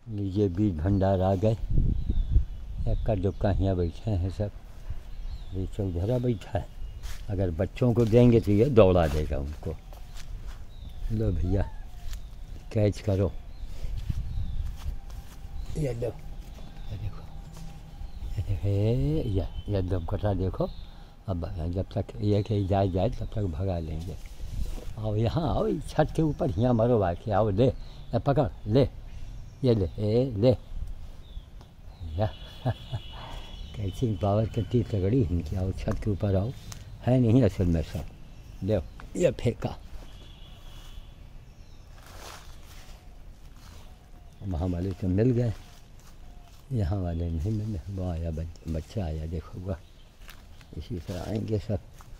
ये बीज भंडार आ गए। इक्का दुक्का यहाँ बैठे हैं सब। ये चौधरा बैठा है, अगर बच्चों को देंगे तो ये दौड़ा देगा उनको। लो भैया कैच करो, ये लो, ये देखो, ये दम कटा देखो। अब जब तक ये कहीं जाए तब तक भगा लेंगे। आओ यहाँ आओ, छत के ऊपर यहाँ मरो आके, आओ ले, पकड़ ले, ये ले या कैचिंग पावर कितनी तगड़ी इनकी। आओ छत के ऊपर आओ, है नहीं असल में सब। ले ये फेंका, वहाँ वाले तो मिल गए, यहाँ वाले नहीं मिले। वो आया बच्चा आया, देखो वह इसी तरह आएंगे सब।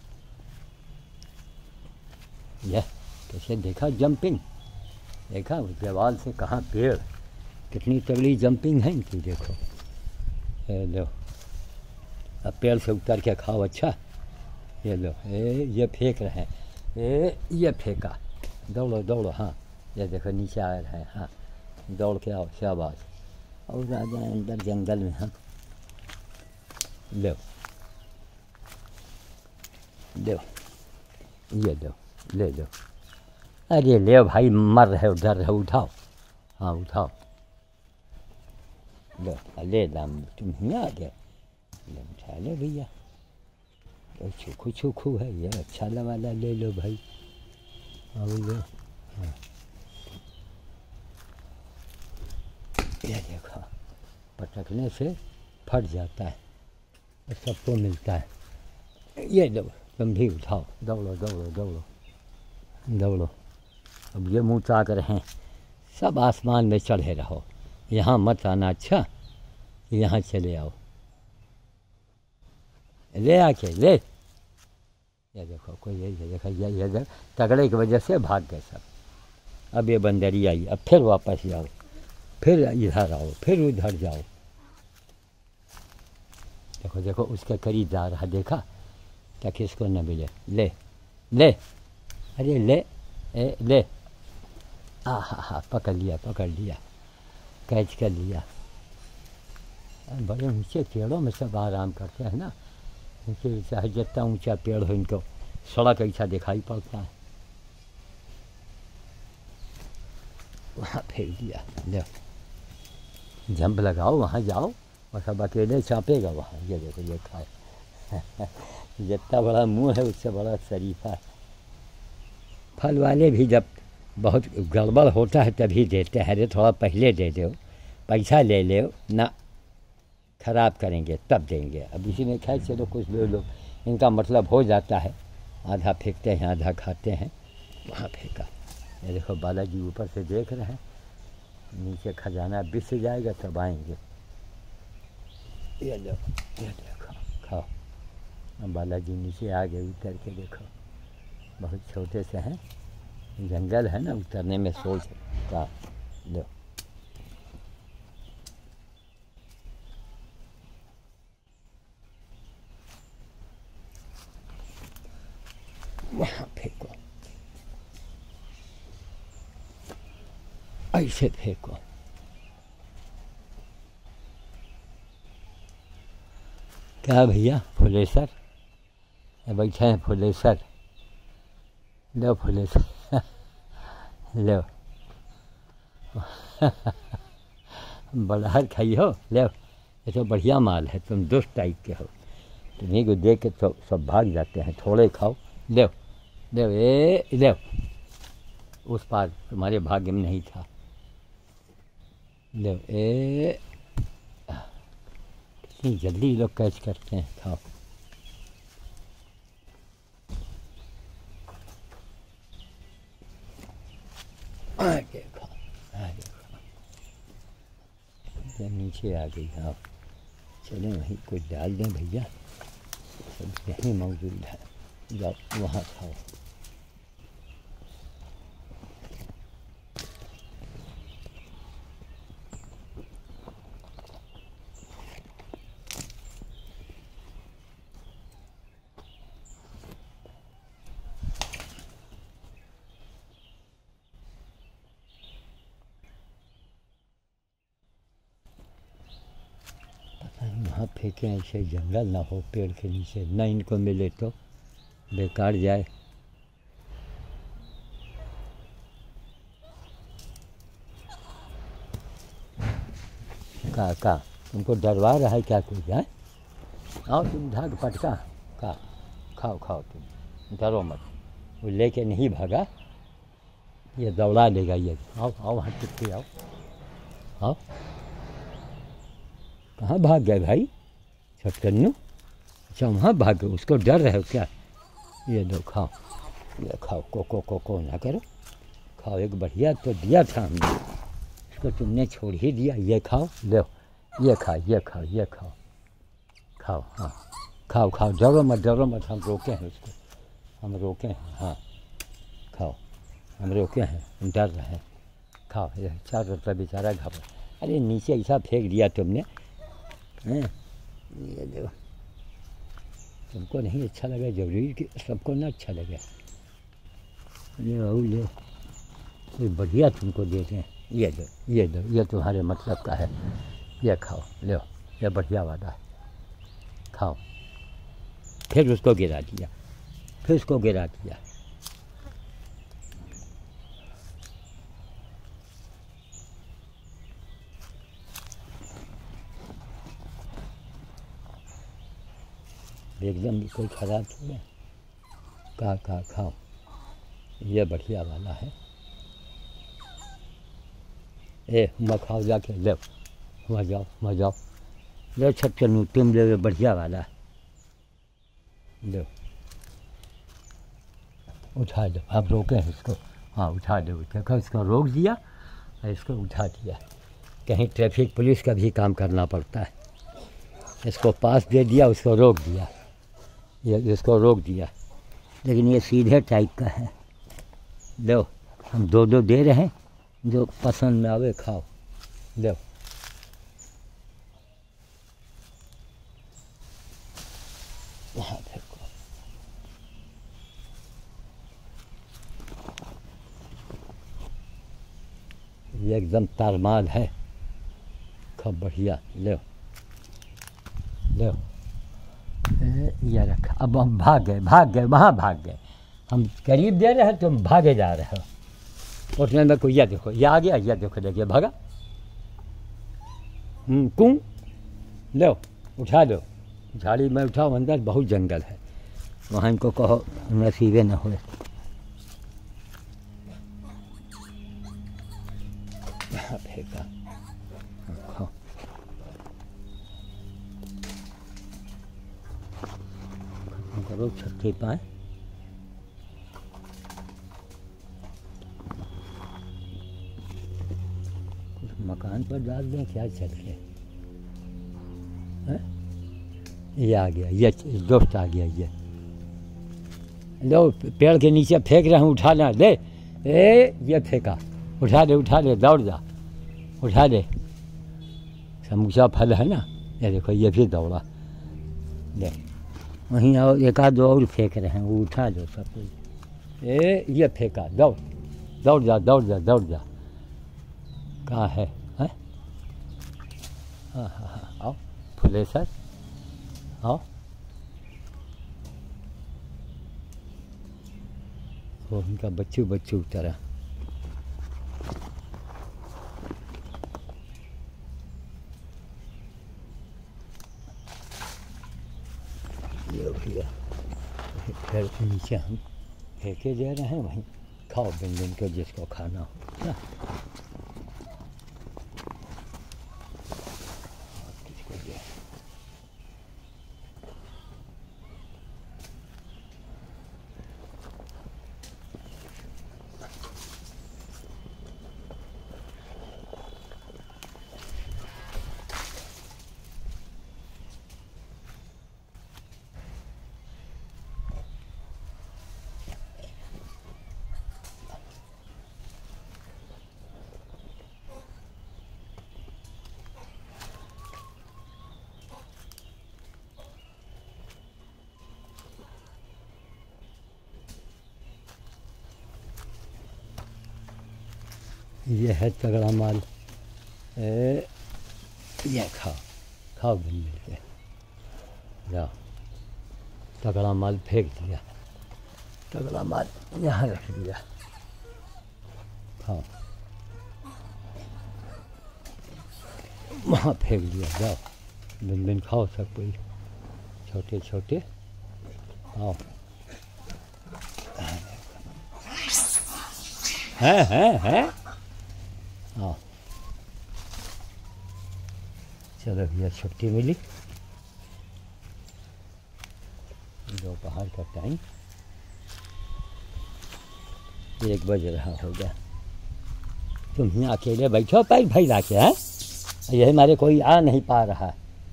यह कैसे देखा जंपिंग, देखा उस दीवार से कहाँ पेड़, कितनी तगड़ी जंपिंग है इनकी देखो। लो अब पेड़ से उतर के खाओ। अच्छा ये लो, ये फेंक रहे हैं, ये फेंका, दौड़ो दौड़ो। हाँ ये देखो नीचे आ रहे हैं, हाँ दौड़ के आओ, शाबाश। और आ जाए अंदर जंगल में हम। लो लो ये लो, ले लो, अरे ले भाई, मर रहे हो, डर रहे हो, उठाओ, हाँ उठाओ। लो ले दाम, तुम ही आ गए, ले उठा लो भैया। तो चोखू चोखू है ये, अच्छा वाला ले लो भाई। और लो, हाँ ये देखो, पटकने से फट जाता है, सबको मिलता है। ये लो तुम भी उठाओ, दौड़ो दौड़ो दौड़ो दौड़ो। अब ये मुँह ताक रहे हैं, सब आसमान में चढ़े रहो, यहाँ मत आना। अच्छा यहाँ चले आओ, ले आके ले। ये देखो कोई, ये देखो, ये तगड़े की वजह से भाग गए सब। अब ये बंदरी आई, अब फिर वापस जाओ, फिर इधर आओ, फिर उधर जाओ। देखो देखो उसके करीब जा रहा, देखा क्या, किसको न मिले। ले ले, अरे ले, ले, हाँ पकड़ लिया, कैच कर लिया। बड़े ऊंचे पेड़ों में सब आराम करते हैं ना, इनके चाहे जितना ऊंचा पेड़ हो, इनको सड़क ऐसा दिखाई पड़ता है। वहाँ फेंक दिया, ले जंप लगाओ, वहाँ जाओ, और सब अकेले चापेगा वहाँ। ये देखो ये खाए जितना बड़ा मुंह है उससे बड़ा शरीफा है। फल वाले भी जब बहुत गड़बड़ होता है तभी देते हैं, अरे थोड़ा पहले दे दो, पैसा ले लो ना, ख़राब करेंगे तब देंगे। अब इसी में खैर चलो कुछ लोग इनका मतलब हो जाता है, आधा फेंकते हैं आधा खाते हैं। वहाँ फेंका, ये देखो बालाजी ऊपर से देख रहे हैं, नीचे खजाना बिस जाएगा तब आएंगे। ये लो, ये देखो खाओ। अब बालाजी नीचे आ गए, उतर के देखो, बहुत छोटे से हैं, जंगल है ना, उतरने में सोच का। लो वहाँ फेंको, ऐसे फेंको। क्या भैया फुलेसर बैठे हैं, फुलेसर लो, फुलेसर लो बड़हर खाई हो, लो ये तो बढ़िया माल है, तुम दुष्ट टाइप के हो, तुम्हीं को देख के तो सब भाग जाते हैं। थोड़े खाओ, लो लो, लो, उस पार तुम्हारे भाग्य में नहीं था। लो कितनी जल्दी लोग कैच करते हैं, खाओ। देखो नीचे आ गई। हाँ चलें वहीं कुछ डाल दें भैया, सब यहीं मौजूद है, जाओ वहाँ खाओ। कहाँ फेंकें ऐसे जंगल ना हो पेड़ के नीचे, न इनको मिले तो बेकार जाए। का तुमको डरवा रहा है क्या कोई है? आओ तुम भाग पटका का खाओ खाओ, तुम डरो मत, वो लेके नहीं भागा, ये दौड़ा लेगा ये। आओ आओ वहाँ चुपके आओ आओ। कहाँ भाग गए भाई छटकन्नू? अच्छा वहाँ भाग गए, उसको डर रहे हो क्या? ये दो खाओ, ये खाओ, को ना करो, खाओ। एक बढ़िया तो दिया था हमने, इसको तुमने छोड़ ही दिया। ये खाओ, लो ये खाओ, ये खाओ, ये खाओ, खाओ हाँ खाओ खाओ, डरो मत, हम रोके हैं उसको, हम रोके हैं। हाँ खाओ, हम रोके हैं, हम डर रहे हैं। खाओ, ये चार रुपया बेचारा घबरा। अरे नीचे ऐसा फेंक दिया तुमने हैं, ये देखो। तुमको नहीं अच्छा लगा, जरूरी कि सबको ना अच्छा लगे। ये आओ, ये बढ़िया तुमको देते हैं, ये दो, ये दो, ये तुम्हारे मतलब का है। ये खाओ, लो ये बढ़िया वाला है, खाओ। फिर उसको गिरा दिया, फिर उसको गिरा दिया। एकदम भी कोई खराब थोड़ा। का खाओ, ये बढ़िया वाला है। ए मैं खाओ जाके, ले वहाँ जाओ, ले छटकन्नू तुम ले, बढ़िया वाला है, लो उठा दो। आप रोके हैं इसको, हाँ उठा दो, देखो इसको रोक दिया, इसको उठा दिया। कहीं ट्रैफिक पुलिस का भी काम करना पड़ता है। इसको पास दे दिया, उसको रोक दिया, ये इसको रोक दिया, लेकिन ये सीधे टाइप का है। लो हम दो दे रहे हैं, जो पसंद में आवे खाओ, लो। वहाँ देखो, ये एकदम तारमाल है, खूब बढ़िया। लो लो ये रखा। अब हम भाग गए, वहाँ भाग गए। हम करीब दे रहे हैं, तुम भागे जा रहे हो। उठने में कोई, यह देखो ये आ गया, यह देखो, देखिए भागा। कूँ लो उठा लो, झाड़ी में उठाओ, अंदर बहुत जंगल है, वहाँ इनको कहो नसीबे न हो। फेंका, खाओ। करो छठे पाए, मकान पर डाल दें क्या चल के? ये आ गया, ये दोस्त आ गया, ये लो पेड़ के नीचे फेंक रहे हैं, उठा लें, ले ये फेंका, उठा ले, दौड़ जा, उठा ले। समूचा फल है ना, ये देखो ये भी दौड़ा। ले वहीं और एक आध दो और फेंक रहे हैं, वो उठा लो सब कुछ। ये फेंका, दौड़ जा। कहाँ है? हाँ आओ फुले सर, आओ। वो उनका बच्चू तरह। ये भैया पेड़ के नीचे हम फेंके दे रहे हैं, वहीं खाओ बिन को जिसको खाना हो ना। ये है तगड़ा माल। ये खाओ खाओ दिन मिल के। जाओ, तगड़ा माल फेंक दिया, तगड़ा माल यहाँ रख दिया, खाओ, वहाँ फेंक दिया। जाओ, दिन दिन खाओ सब कोई, छोटे छोटे आओ। है आओ। चलो भैया, छुट्टी मिली, दोपहर का टाइम 1 बज रहा होगा। तुम यहाँ अकेले बैठो पैक भाई लाके, हैं ये हमारे कोई आ नहीं पा रहा,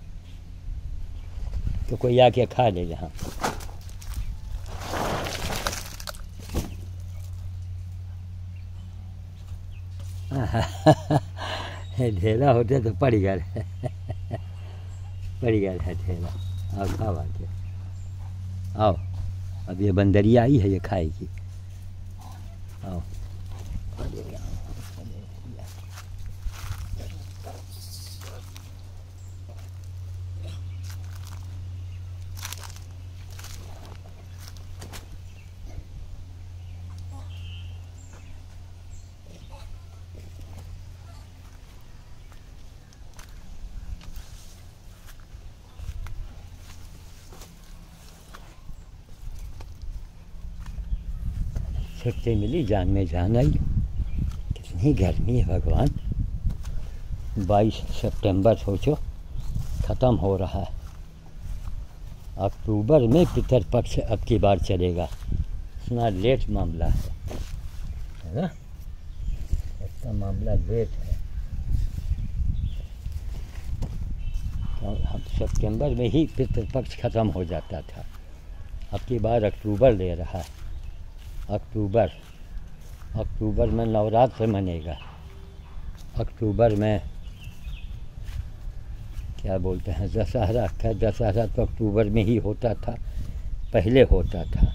तो कोई आके खा ले यहाँ। ढेला होते तो पड़ गया पड़ गया है ढेला। आओ खाओ आके, आओ, अब ये बंदरिया आई है, ये खाएगी। आओ, छुट्टी मिली, जान में जान आई। कितनी गर्मी है भगवान। 22 सितंबर सोचो ख़त्म हो रहा है। अक्टूबर में पितरपक्ष अब की बार चलेगा। इतना लेट मामला है ना, इतना मामला लेट है। तो हम सितंबर में ही पितरपक्ष ख़त्म हो जाता था, अब की बार अक्टूबर ले रहा है। अक्टूबर में नवरात्र मनेगा। अक्टूबर में क्या बोलते हैं, दशहरा का। दशहरा तो अक्टूबर में ही होता था, पहले होता था।